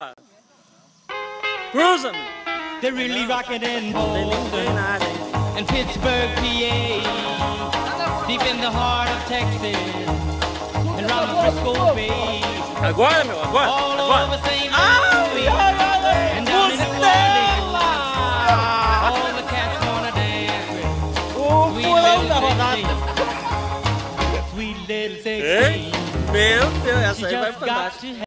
Cruza, meu. They're really rocking in Boston and Pittsburgh, PA, deep in the heart of Texas and round the Frisco Bay. Agora, meu, agora. All Agora. over St. Louis and down in New Orleans. All the cats wanna dance with O furão da rodada. sweet little 16. Meu Deus, essa aí vai fantástico.